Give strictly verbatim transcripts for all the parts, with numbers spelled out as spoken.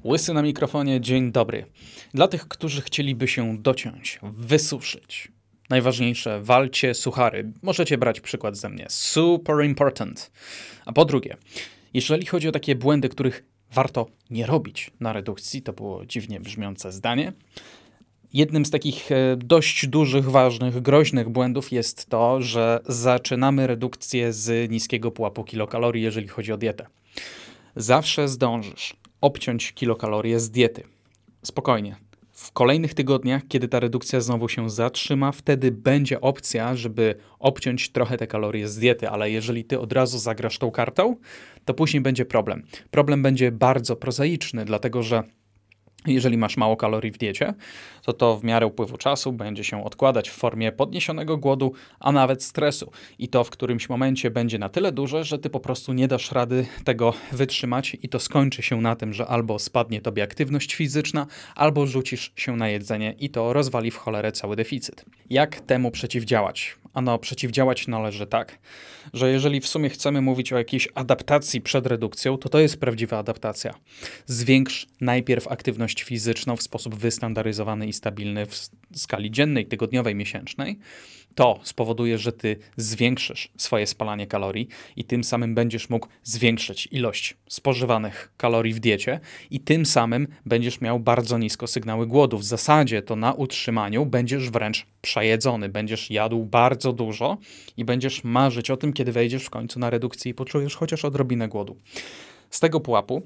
Łysy na mikrofonie, dzień dobry. Dla tych, którzy chcieliby się dociąć, wysuszyć. Najważniejsze, walcie suchary. Możecie brać przykład ze mnie. Super important. A po drugie, jeżeli chodzi o takie błędy, których warto nie robić na redukcji, to było dziwnie brzmiące zdanie. Jednym z takich dość dużych, ważnych, groźnych błędów jest to, że zaczynamy redukcję z niskiego pułapu kilokalorii, jeżeli chodzi o dietę. Zawsze zdążysz obciąć kilokalorie z diety. Spokojnie. W kolejnych tygodniach, kiedy ta redukcja znowu się zatrzyma, wtedy będzie opcja, żeby obciąć trochę te kalorie z diety, ale jeżeli ty od razu zagrasz tą kartą, to później będzie problem. Problem będzie bardzo prozaiczny, dlatego że jeżeli masz mało kalorii w diecie, to to w miarę upływu czasu będzie się odkładać w formie podniesionego głodu, a nawet stresu. I to w którymś momencie będzie na tyle duże, że ty po prostu nie dasz rady tego wytrzymać i to skończy się na tym, że albo spadnie tobie aktywność fizyczna, albo rzucisz się na jedzenie i to rozwali w cholerę cały deficyt. Jak temu przeciwdziałać? Ano, przeciwdziałać należy tak, że jeżeli w sumie chcemy mówić o jakiejś adaptacji przed redukcją, to to jest prawdziwa adaptacja. Zwiększ najpierw aktywność fizyczną w sposób wystandaryzowany i stabilny w skali dziennej, tygodniowej, miesięcznej. To spowoduje, że ty zwiększysz swoje spalanie kalorii i tym samym będziesz mógł zwiększyć ilość spożywanych kalorii w diecie i tym samym będziesz miał bardzo nisko sygnały głodu. W zasadzie to na utrzymaniu będziesz wręcz przejedzony, będziesz jadł bardzo dużo i będziesz marzyć o tym, kiedy wejdziesz w końcu na redukcję i poczujesz chociaż odrobinę głodu. Z tego pułapu,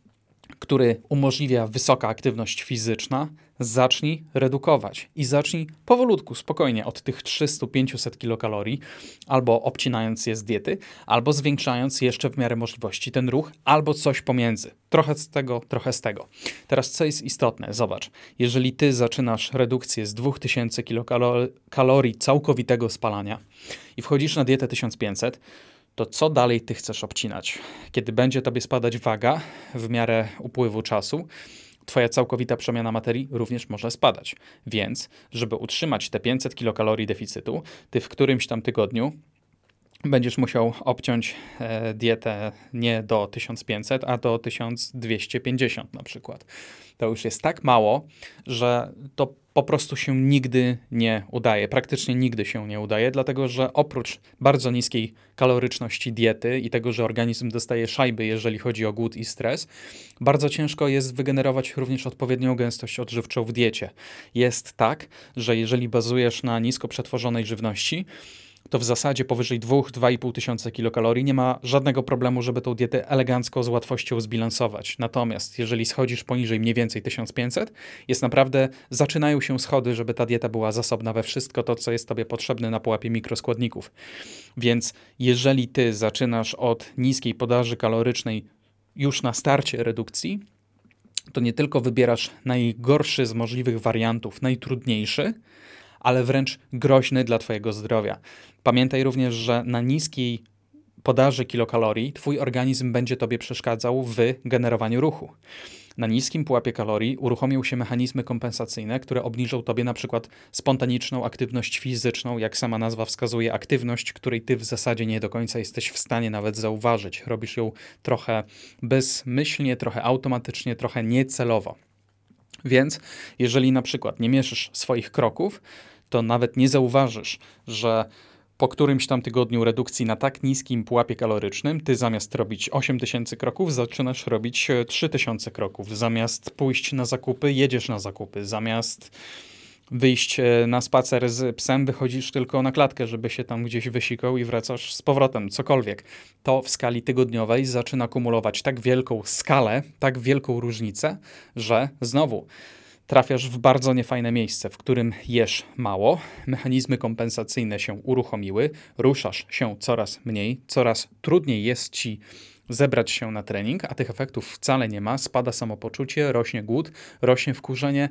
który umożliwia wysoka aktywność fizyczna, zacznij redukować i zacznij powolutku, spokojnie od tych trzysta do pięciuset kilokalorii, albo obcinając je z diety, albo zwiększając jeszcze w miarę możliwości ten ruch, albo coś pomiędzy. Trochę z tego, trochę z tego. Teraz co jest istotne? Zobacz, jeżeli ty zaczynasz redukcję z dwa tysiące kilokalorii całkowitego spalania i wchodzisz na dietę tysiąc pięćset, to co dalej ty chcesz obcinać? Kiedy będzie tobie spadać waga w miarę upływu czasu, twoja całkowita przemiana materii również może spadać. Więc, żeby utrzymać te pięćset kilokalorii deficytu, ty w którymś tam tygodniu będziesz musiał obciąć e, dietę nie do tysiąc pięćset, a do tysiąc dwieście pięćdziesiąt na przykład. To już jest tak mało, że to po prostu się nigdy nie udaje. Praktycznie nigdy się nie udaje, dlatego że oprócz bardzo niskiej kaloryczności diety i tego, że organizm dostaje szajby, jeżeli chodzi o głód i stres, bardzo ciężko jest wygenerować również odpowiednią gęstość odżywczą w diecie. Jest tak, że jeżeli bazujesz na nisko przetworzonej żywności, to w zasadzie powyżej dwa do dwóch i pół tysiąca kilokalorii nie ma żadnego problemu, żeby tą dietę elegancko z łatwością zbilansować. Natomiast jeżeli schodzisz poniżej mniej więcej tysiąc pięćset, jest naprawdę, zaczynają się schody, żeby ta dieta była zasobna we wszystko to, co jest tobie potrzebne na pułapie mikroskładników. Więc jeżeli ty zaczynasz od niskiej podaży kalorycznej już na starcie redukcji, to nie tylko wybierasz najgorszy z możliwych wariantów, najtrudniejszy, ale wręcz groźny dla twojego zdrowia. Pamiętaj również, że na niskiej podaży kilokalorii twój organizm będzie tobie przeszkadzał w generowaniu ruchu. Na niskim pułapie kalorii uruchomią się mechanizmy kompensacyjne, które obniżą tobie na przykład spontaniczną aktywność fizyczną, jak sama nazwa wskazuje, aktywność, której ty w zasadzie nie do końca jesteś w stanie nawet zauważyć. Robisz ją trochę bezmyślnie, trochę automatycznie, trochę niecelowo. Więc jeżeli na przykład nie mierzysz swoich kroków, to nawet nie zauważysz, że po którymś tam tygodniu redukcji na tak niskim pułapie kalorycznym, ty zamiast robić osiem tysięcy kroków, zaczynasz robić trzy tysiące kroków. Zamiast pójść na zakupy, jedziesz na zakupy. Zamiast wyjść na spacer z psem, wychodzisz tylko na klatkę, żeby się tam gdzieś wysikał i wracasz z powrotem, cokolwiek. To w skali tygodniowej zaczyna kumulować tak wielką skalę, tak wielką różnicę, że znowu trafiasz w bardzo niefajne miejsce, w którym jesz mało, mechanizmy kompensacyjne się uruchomiły, ruszasz się coraz mniej, coraz trudniej jest ci zebrać się na trening, a tych efektów wcale nie ma, spada samopoczucie, rośnie głód, rośnie wkurzenie.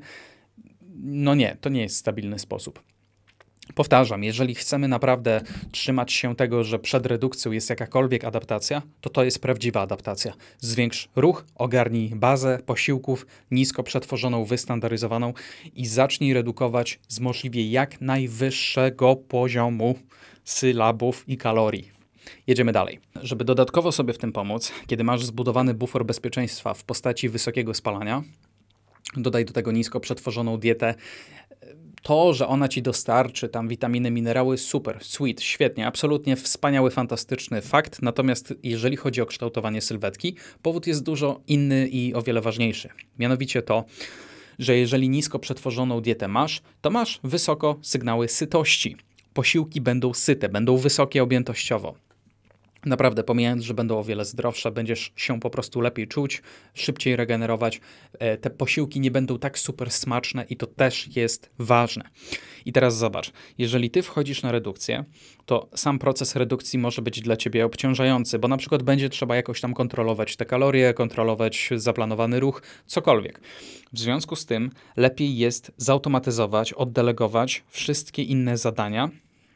No nie, to nie jest stabilny sposób. Powtarzam, jeżeli chcemy naprawdę trzymać się tego, że przed redukcją jest jakakolwiek adaptacja, to to jest prawdziwa adaptacja. Zwiększ ruch, ogarnij bazę posiłków nisko przetworzoną, wystandaryzowaną i zacznij redukować z możliwie jak najwyższego poziomu sylabów i kalorii. Jedziemy dalej. Żeby dodatkowo sobie w tym pomóc, kiedy masz zbudowany bufor bezpieczeństwa w postaci wysokiego spalania, dodaj do tego nisko przetworzoną dietę. To, że ona ci dostarczy tam witaminy, minerały, super, sweet, świetnie, absolutnie wspaniały, fantastyczny fakt. Natomiast jeżeli chodzi o kształtowanie sylwetki, powód jest dużo inny i o wiele ważniejszy. Mianowicie to, że jeżeli nisko przetworzoną dietę masz, to masz wysoko sygnały sytości. Posiłki będą syte, będą wysokie objętościowo. Naprawdę, pomijając, że będą o wiele zdrowsze, będziesz się po prostu lepiej czuć, szybciej regenerować. Te posiłki nie będą tak super smaczne i to też jest ważne. I teraz zobacz, jeżeli ty wchodzisz na redukcję, to sam proces redukcji może być dla ciebie obciążający, bo na przykład będzie trzeba jakoś tam kontrolować te kalorie, kontrolować zaplanowany ruch, cokolwiek. W związku z tym lepiej jest zautomatyzować, oddelegować wszystkie inne zadania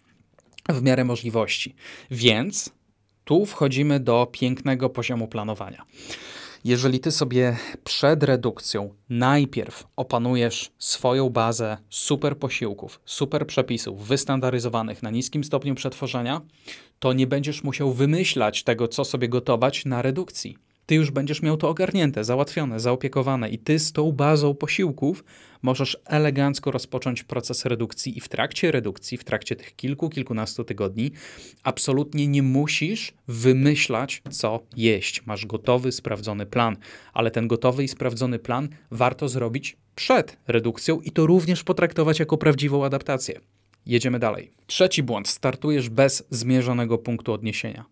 w miarę możliwości. Więc tu wchodzimy do pięknego poziomu planowania. Jeżeli ty sobie przed redukcją najpierw opanujesz swoją bazę super posiłków, super przepisów wystandaryzowanych na niskim stopniu przetworzenia, to nie będziesz musiał wymyślać tego, co sobie gotować na redukcji. Ty już będziesz miał to ogarnięte, załatwione, zaopiekowane i ty z tą bazą posiłków możesz elegancko rozpocząć proces redukcji i w trakcie redukcji, w trakcie tych kilku, kilkunastu tygodni absolutnie nie musisz wymyślać, co jeść. Masz gotowy, sprawdzony plan, ale ten gotowy i sprawdzony plan warto zrobić przed redukcją i to również potraktować jako prawdziwą adaptację. Jedziemy dalej. Trzeci błąd. Startujesz bez zmierzonego punktu odniesienia.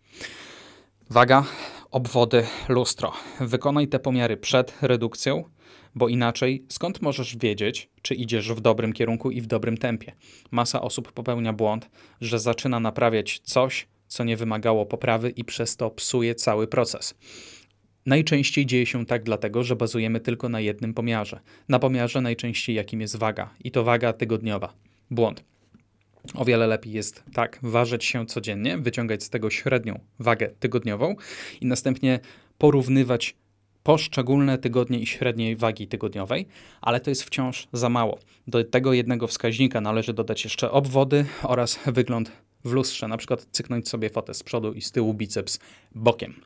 Waga, obwody, lustro. Wykonaj te pomiary przed redukcją, bo inaczej skąd możesz wiedzieć, czy idziesz w dobrym kierunku i w dobrym tempie? Masa osób popełnia błąd, że zaczyna naprawiać coś, co nie wymagało poprawy i przez to psuje cały proces. Najczęściej dzieje się tak dlatego, że bazujemy tylko na jednym pomiarze. Na pomiarze najczęściej jakim jest waga i to waga tygodniowa. Błąd. O wiele lepiej jest tak ważyć się codziennie, wyciągać z tego średnią wagę tygodniową i następnie porównywać poszczególne tygodnie i średniej wagi tygodniowej, ale to jest wciąż za mało. Do tego jednego wskaźnika należy dodać jeszcze obwody oraz wygląd w lustrze, na przykład cyknąć sobie fotę z przodu i z tyłu, biceps bokiem.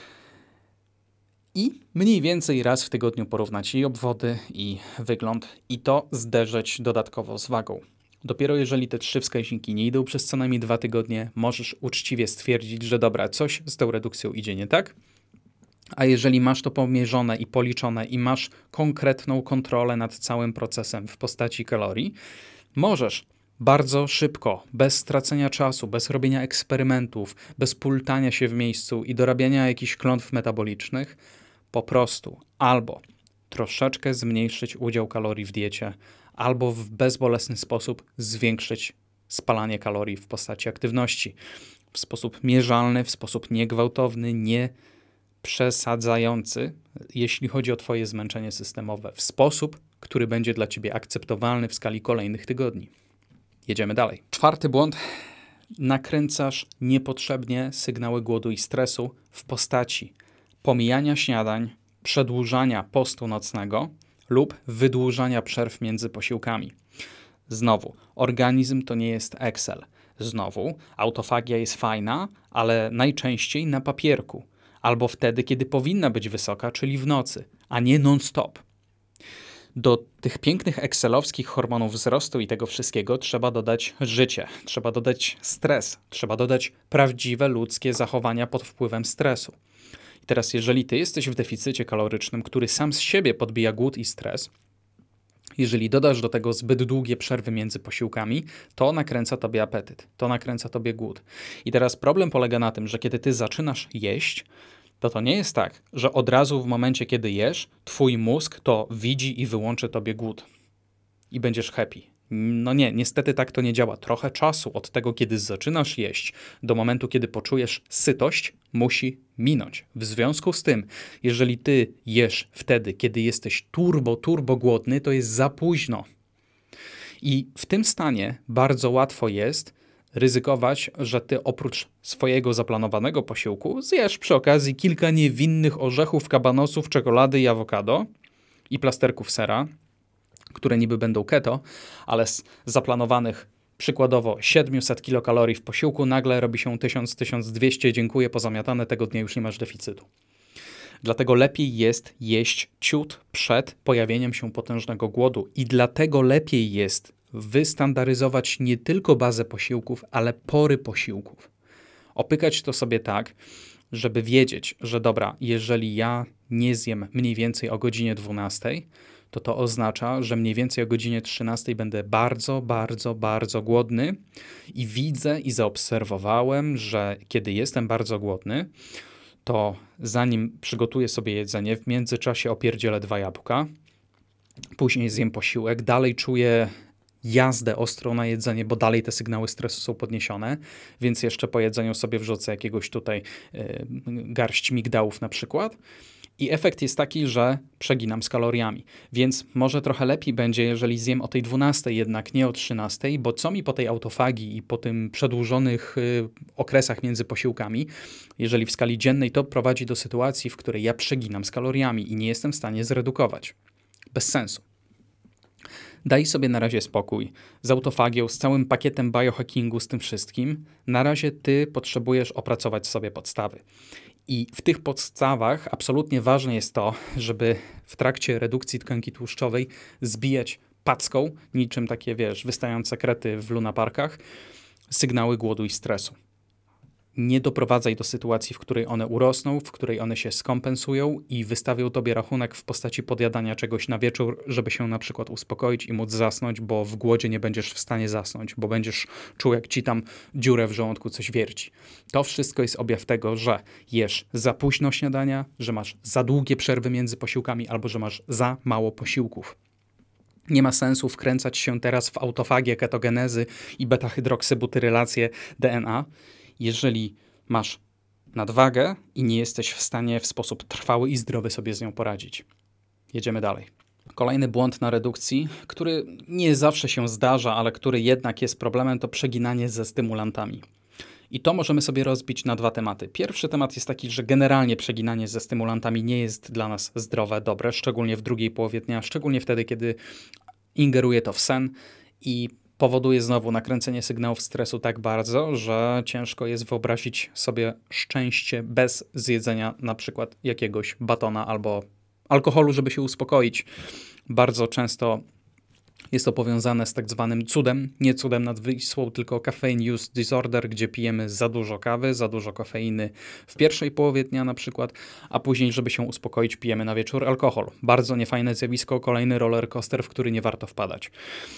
I mniej więcej raz w tygodniu porównać i obwody, i wygląd i to zderzyć dodatkowo z wagą. Dopiero jeżeli te trzy wskaźniki nie idą przez co najmniej dwa tygodnie, możesz uczciwie stwierdzić, że dobra, coś z tą redukcją idzie nie tak. A jeżeli masz to pomierzone i policzone i masz konkretną kontrolę nad całym procesem w postaci kalorii, możesz bardzo szybko, bez stracenia czasu, bez robienia eksperymentów, bez pultania się w miejscu i dorabiania jakichś klątw metabolicznych, po prostu albo troszeczkę zmniejszyć udział kalorii w diecie, albo w bezbolesny sposób zwiększyć spalanie kalorii w postaci aktywności. W sposób mierzalny, w sposób niegwałtowny, nie przesadzający, jeśli chodzi o twoje zmęczenie systemowe, w sposób, który będzie dla ciebie akceptowalny w skali kolejnych tygodni. Jedziemy dalej. Czwarty błąd. Nakręcasz niepotrzebnie sygnały głodu i stresu w postaci pomijania śniadań, przedłużania postu nocnego lub wydłużania przerw między posiłkami. Znowu, organizm to nie jest Excel. Znowu, autofagia jest fajna, ale najczęściej na papierku. Albo wtedy, kiedy powinna być wysoka, czyli w nocy, a nie non-stop. Do tych pięknych excelowskich hormonów wzrostu i tego wszystkiego trzeba dodać życie, trzeba dodać stres, trzeba dodać prawdziwe ludzkie zachowania pod wpływem stresu. I teraz jeżeli ty jesteś w deficycie kalorycznym, który sam z siebie podbija głód i stres, jeżeli dodasz do tego zbyt długie przerwy między posiłkami, to nakręca tobie apetyt, to nakręca tobie głód. I teraz problem polega na tym, że kiedy ty zaczynasz jeść, to to nie jest tak, że od razu w momencie, kiedy jesz, twój mózg to widzi i wyłączy tobie głód i będziesz happy. No nie, niestety tak to nie działa. Trochę czasu od tego, kiedy zaczynasz jeść, do momentu, kiedy poczujesz sytość, musi minąć. W związku z tym, jeżeli ty jesz wtedy, kiedy jesteś turbo, turbo głodny, to jest za późno. I w tym stanie bardzo łatwo jest ryzykować, że ty oprócz swojego zaplanowanego posiłku zjesz przy okazji kilka niewinnych orzechów, kabanosów, czekolady i awokado i plasterków sera, które niby będą keto, ale z zaplanowanych przykładowo siedemset kilokalorii w posiłku, nagle robi się tysiąc do tysiąc dwieście, dziękuję, pozamiatane, tego dnia już nie masz deficytu. Dlatego lepiej jest jeść ciut przed pojawieniem się potężnego głodu i dlatego lepiej jest wystandaryzować nie tylko bazę posiłków, ale pory posiłków. Opykać to sobie tak, żeby wiedzieć, że dobra, jeżeli ja nie zjem mniej więcej o godzinie dwunastej, to to oznacza, że mniej więcej o godzinie trzynastej będę bardzo, bardzo, bardzo głodny i widzę i zaobserwowałem, że kiedy jestem bardzo głodny, to zanim przygotuję sobie jedzenie, w międzyczasie opierdzielę dwa jabłka, później zjem posiłek, dalej czuję jazdę ostrą na jedzenie, bo dalej te sygnały stresu są podniesione, więc jeszcze po jedzeniu sobie wrzucę jakiegoś tutaj y, garść migdałów na przykład. I efekt jest taki, że przeginam z kaloriami, więc może trochę lepiej będzie, jeżeli zjem o tej dwunastej, jednak nie o trzynastej, bo co mi po tej autofagii i po tym przedłużonych y, okresach między posiłkami, jeżeli w skali dziennej, to prowadzi do sytuacji, w której ja przeginam z kaloriami i nie jestem w stanie zredukować. Bez sensu. Daj sobie na razie spokój z autofagią, z całym pakietem biohackingu, z tym wszystkim. Na razie ty potrzebujesz opracować sobie podstawy. I w tych podstawach absolutnie ważne jest to, żeby w trakcie redukcji tkanki tłuszczowej zbijać packą, niczym takie, wiesz, wystające krety w lunaparkach, sygnały głodu i stresu. Nie doprowadzaj do sytuacji, w której one urosną, w której one się skompensują i wystawią tobie rachunek w postaci podjadania czegoś na wieczór, żeby się na przykład uspokoić i móc zasnąć, bo w głodzie nie będziesz w stanie zasnąć, bo będziesz czuł, jak ci tam dziurę w żołądku coś wierci. To wszystko jest objaw tego, że jesz za późno śniadania, że masz za długie przerwy między posiłkami albo że masz za mało posiłków. Nie ma sensu wkręcać się teraz w autofagię, ketogenezy i beta-hydroksybutyrylację D N A, jeżeli masz nadwagę i nie jesteś w stanie w sposób trwały i zdrowy sobie z nią poradzić. Jedziemy dalej. Kolejny błąd na redukcji, który nie zawsze się zdarza, ale który jednak jest problemem, to przeginanie ze stymulantami. I to możemy sobie rozbić na dwa tematy. Pierwszy temat jest taki, że generalnie przeginanie ze stymulantami nie jest dla nas zdrowe, dobre, szczególnie w drugiej połowie dnia, szczególnie wtedy, kiedy ingeruje to w sen i powoduje znowu nakręcenie sygnałów stresu tak bardzo, że ciężko jest wyobrazić sobie szczęście bez zjedzenia na przykład jakiegoś batona albo alkoholu, żeby się uspokoić. Bardzo często jest to powiązane z tak zwanym cudem, nie cudem nad Wisłą, tylko caffeine use disorder, gdzie pijemy za dużo kawy, za dużo kofeiny w pierwszej połowie dnia na przykład, a później, żeby się uspokoić, pijemy na wieczór alkohol. Bardzo niefajne zjawisko, kolejny roller coaster, w który nie warto wpadać.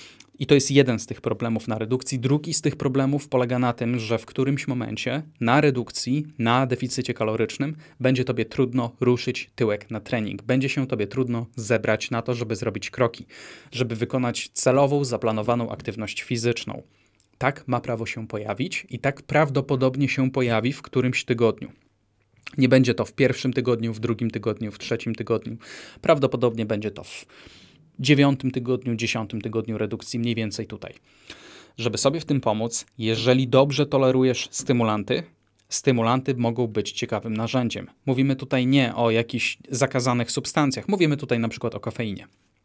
I to jest jeden z tych problemów na redukcji. Drugi z tych problemów polega na tym, że w którymś momencie na redukcji, na deficycie kalorycznym będzie tobie trudno ruszyć tyłek na trening. Będzie się tobie trudno zebrać na to, żeby zrobić kroki, żeby wykonać celową, zaplanowaną aktywność fizyczną. Tak ma prawo się pojawić i tak prawdopodobnie się pojawi w którymś tygodniu. Nie będzie to w pierwszym tygodniu, w drugim tygodniu, w trzecim tygodniu. Prawdopodobnie będzie to w dziewiątym tygodniu, dziesiątym tygodniu redukcji, mniej więcej tutaj. Żeby sobie w tym pomóc, jeżeli dobrze tolerujesz stymulanty, stymulanty mogą być ciekawym narzędziem. Mówimy tutaj nie o jakichś zakazanych substancjach, mówimy tutaj na przykład o kofeinie.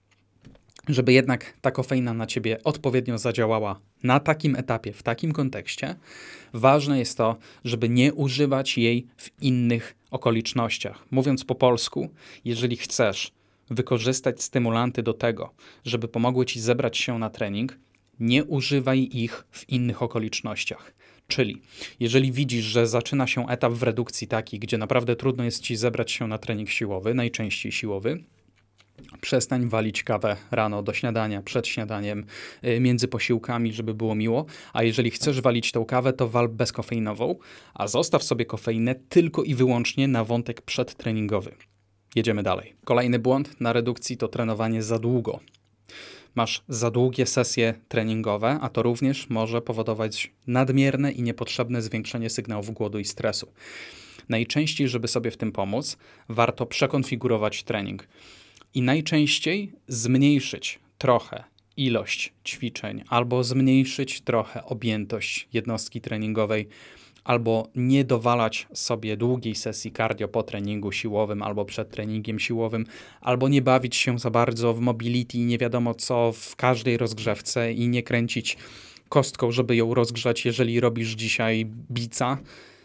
Żeby jednak ta kofeina na ciebie odpowiednio zadziałała na takim etapie, w takim kontekście, ważne jest to, żeby nie używać jej w innych okolicznościach. Mówiąc po polsku, jeżeli chcesz wykorzystać stymulanty do tego, żeby pomogły ci zebrać się na trening, nie używaj ich w innych okolicznościach. Czyli jeżeli widzisz, że zaczyna się etap w redukcji taki, gdzie naprawdę trudno jest ci zebrać się na trening siłowy, najczęściej siłowy, przestań walić kawę rano do śniadania, przed śniadaniem, między posiłkami, żeby było miło, a jeżeli chcesz walić tą kawę, to wal bezkofeinową, a zostaw sobie kofeinę tylko i wyłącznie na wątek przedtreningowy. Jedziemy dalej. Kolejny błąd na redukcji to trenowanie za długo. Masz za długie sesje treningowe, a to również może powodować nadmierne i niepotrzebne zwiększenie sygnałów głodu i stresu. Najczęściej, żeby sobie w tym pomóc, warto przekonfigurować trening i najczęściej zmniejszyć trochę ilość ćwiczeń albo zmniejszyć trochę objętość jednostki treningowej, albo nie dowalać sobie długiej sesji cardio po treningu siłowym albo przed treningiem siłowym, albo nie bawić się za bardzo w mobility i nie wiadomo co w każdej rozgrzewce i nie kręcić kostką, żeby ją rozgrzać, jeżeli robisz dzisiaj bica.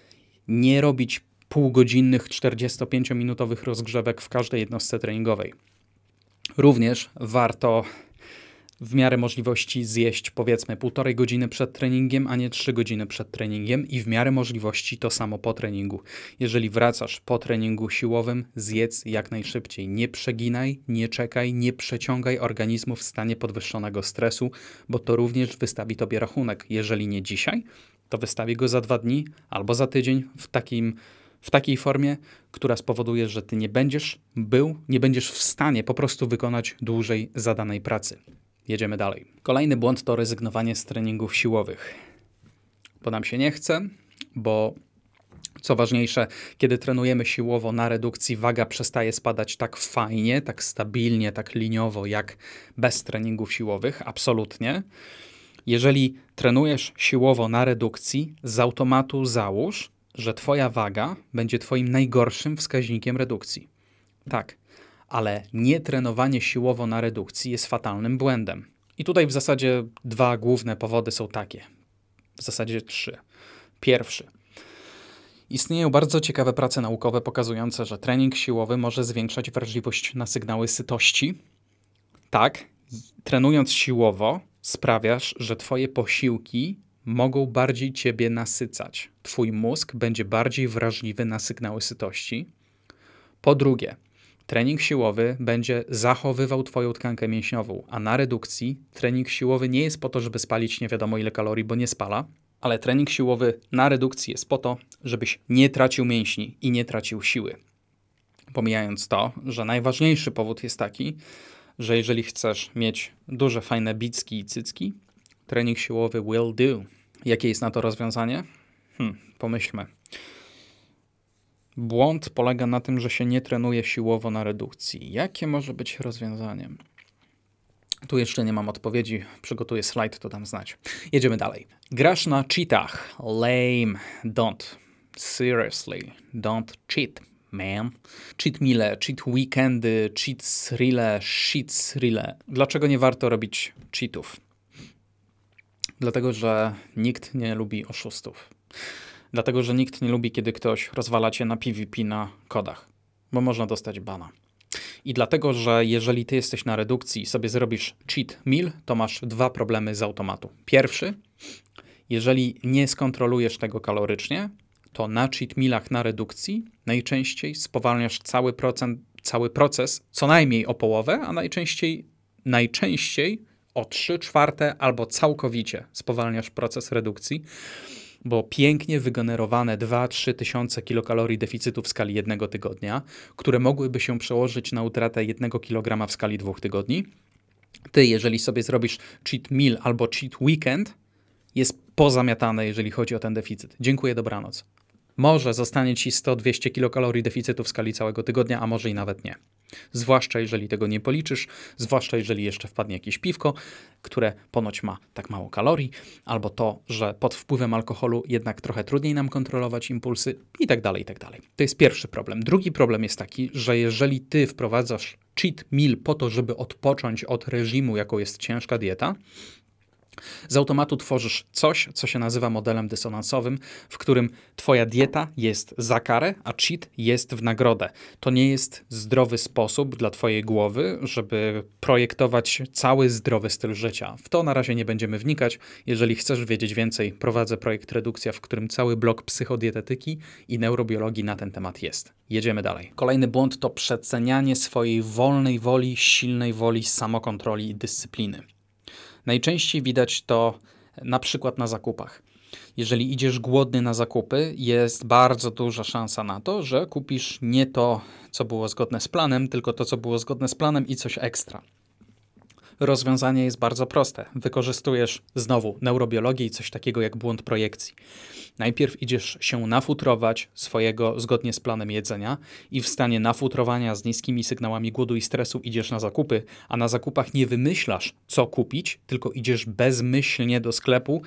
Nie robić półgodzinnych, czterdziestopięciominutowych rozgrzewek w każdej jednostce treningowej. Również warto w miarę możliwości zjeść powiedzmy półtorej godziny przed treningiem, a nie trzy godziny przed treningiem i w miarę możliwości to samo po treningu. Jeżeli wracasz po treningu siłowym, zjedz jak najszybciej. Nie przeginaj, nie czekaj, nie przeciągaj organizmu w stanie podwyższonego stresu, bo to również wystawi tobie rachunek. Jeżeli nie dzisiaj, to wystawi go za dwa dni albo za tydzień w takim w takiej formie, która spowoduje, że ty nie będziesz był, nie będziesz w stanie po prostu wykonać dłużej zadanej pracy. Jedziemy dalej. Kolejny błąd to rezygnowanie z treningów siłowych. Bo nam się nie chce, bo co ważniejsze, kiedy trenujemy siłowo na redukcji, waga przestaje spadać tak fajnie, tak stabilnie, tak liniowo, jak bez treningów siłowych. Absolutnie. Jeżeli trenujesz siłowo na redukcji, z automatu załóż, że twoja waga będzie twoim najgorszym wskaźnikiem redukcji. Tak, ale nietrenowanie siłowo na redukcji jest fatalnym błędem. I tutaj w zasadzie dwa główne powody są takie. W zasadzie trzy. Pierwszy. Istnieją bardzo ciekawe prace naukowe pokazujące, że trening siłowy może zwiększać wrażliwość na sygnały sytości. Tak, trenując siłowo sprawiasz, że twoje posiłki mogą bardziej ciebie nasycać. Twój mózg będzie bardziej wrażliwy na sygnały sytości. Po drugie, trening siłowy będzie zachowywał twoją tkankę mięśniową, a na redukcji trening siłowy nie jest po to, żeby spalić nie wiadomo ile kalorii, bo nie spala, ale trening siłowy na redukcji jest po to, żebyś nie tracił mięśni i nie tracił siły. Pomijając to, że najważniejszy powód jest taki, że jeżeli chcesz mieć duże, fajne bicki i cycki, trening siłowy will do. Jakie jest na to rozwiązanie? Hmm, pomyślmy. Błąd polega na tym, że się nie trenuje siłowo na redukcji. Jakie może być rozwiązanie? Tu jeszcze nie mam odpowiedzi. Przygotuję slajd, to dam znać. Jedziemy dalej. Grasz na cheatach. Lame. Don't. Seriously. Don't cheat, man. Cheat meale, cheat weekendy, cheat thrille, shit thrille. Dlaczego nie warto robić cheatów? Dlatego, że nikt nie lubi oszustów. Dlatego, że nikt nie lubi, kiedy ktoś rozwala cię na PvP na kodach, bo można dostać bana. I dlatego, że jeżeli ty jesteś na redukcji i sobie zrobisz cheat meal, to masz dwa problemy z automatu. Pierwszy, jeżeli nie skontrolujesz tego kalorycznie, to na cheat mealach na redukcji najczęściej spowalniasz cały, procent, cały proces co najmniej o połowę, a najczęściej, najczęściej o trzy czwarte albo całkowicie spowalniasz proces redukcji, bo pięknie wygenerowane dwa do trzech tysiące kilokalorii deficytu w skali jednego tygodnia, które mogłyby się przełożyć na utratę jednego kilograma w skali dwóch tygodni, ty, jeżeli sobie zrobisz cheat meal albo cheat weekend, jest pozamiatane, jeżeli chodzi o ten deficyt. Dziękuję, dobranoc. Może zostanie ci sto do dwustu kilokalorii deficytu w skali całego tygodnia, a może i nawet nie. Zwłaszcza jeżeli tego nie policzysz, zwłaszcza jeżeli jeszcze wpadnie jakieś piwko, które ponoć ma tak mało kalorii, albo to, że pod wpływem alkoholu jednak trochę trudniej nam kontrolować impulsy i tak dalej, i tak dalej. To jest pierwszy problem. Drugi problem jest taki, że jeżeli ty wprowadzasz cheat meal po to, żeby odpocząć od reżimu, jaką jest ciężka dieta, z automatu tworzysz coś, co się nazywa modelem dysonansowym, w którym twoja dieta jest za karę, a cheat jest w nagrodę. To nie jest zdrowy sposób dla twojej głowy, żeby projektować cały zdrowy styl życia. W to na razie nie będziemy wnikać. Jeżeli chcesz wiedzieć więcej, prowadzę projekt Redukcja, w którym cały blok psychodietetyki i neurobiologii na ten temat jest. Jedziemy dalej. Kolejny błąd to przecenianie swojej wolnej woli, silnej woli, samokontroli i dyscypliny. Najczęściej widać to na przykład na zakupach. Jeżeli idziesz głodny na zakupy, jest bardzo duża szansa na to, że kupisz nie to, co było zgodne z planem, tylko to, co było zgodne z planem i coś ekstra. Rozwiązanie jest bardzo proste. Wykorzystujesz znowu neurobiologię i coś takiego jak błąd projekcji. Najpierw idziesz się nafutrować swojego zgodnie z planem jedzenia i w stanie nafutrowania z niskimi sygnałami głodu i stresu idziesz na zakupy, a na zakupach nie wymyślasz, co kupić, tylko idziesz bezmyślnie do sklepu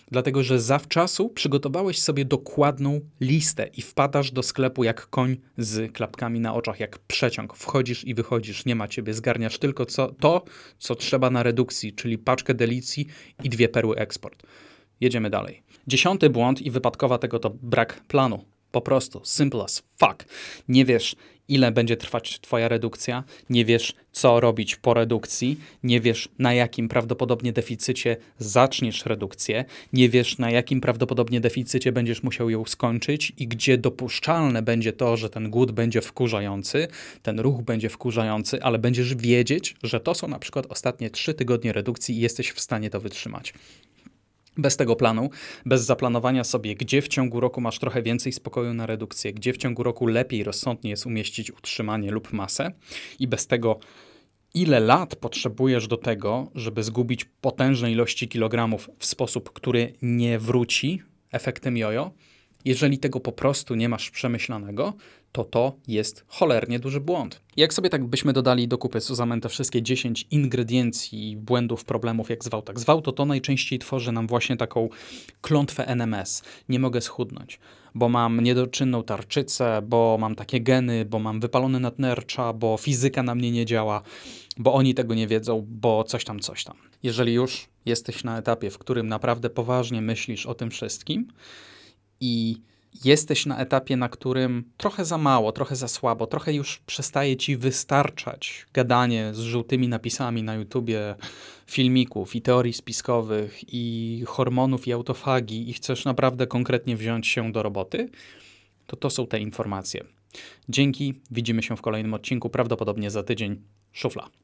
Dlatego, że zawczasu przygotowałeś sobie dokładną listę i wpadasz do sklepu jak koń z klapkami na oczach, jak przeciąg. Wchodzisz i wychodzisz, nie ma ciebie, zgarniasz tylko co, to, co trzeba na redukcji, czyli paczkę delicji i dwie perły eksport. Jedziemy dalej. Dziesiąty błąd i wypadkowa tego to brak planu. Po prostu, simple as fuck. Nie wiesz, ile będzie trwać twoja redukcja, nie wiesz, co robić po redukcji, nie wiesz, na jakim prawdopodobnie deficycie zaczniesz redukcję, nie wiesz, na jakim prawdopodobnie deficycie będziesz musiał ją skończyć i gdzie dopuszczalne będzie to, że ten głód będzie wkurzający, ten ruch będzie wkurzający, ale będziesz wiedzieć, że to są na przykład ostatnie trzy tygodnie redukcji i jesteś w stanie to wytrzymać. Bez tego planu, bez zaplanowania sobie, gdzie w ciągu roku masz trochę więcej spokoju na redukcję, gdzie w ciągu roku lepiej, rozsądnie jest umieścić utrzymanie lub masę i bez tego, ile lat potrzebujesz do tego, żeby zgubić potężne ilości kilogramów w sposób, który nie wróci efektem jojo, jeżeli tego po prostu nie masz przemyślanego, to to jest cholernie duży błąd. Jak sobie tak byśmy dodali do kupy Suzamen te wszystkie dziesięć ingrediencji, błędów, problemów, jak zwał, tak zwał, to to najczęściej tworzy nam właśnie taką klątwę N M S. Nie mogę schudnąć, bo mam niedoczynną tarczycę, bo mam takie geny, bo mam wypalone nadnercza, bo fizyka na mnie nie działa, bo oni tego nie wiedzą, bo coś tam, coś tam. Jeżeli już jesteś na etapie, w którym naprawdę poważnie myślisz o tym wszystkim, i jesteś na etapie, na którym trochę za mało, trochę za słabo, trochę już przestaje ci wystarczać gadanie z żółtymi napisami na YouTubie, filmików i teorii spiskowych i hormonów i autofagii i chcesz naprawdę konkretnie wziąć się do roboty, to to są te informacje. Dzięki, widzimy się w kolejnym odcinku, prawdopodobnie za tydzień. Szufla.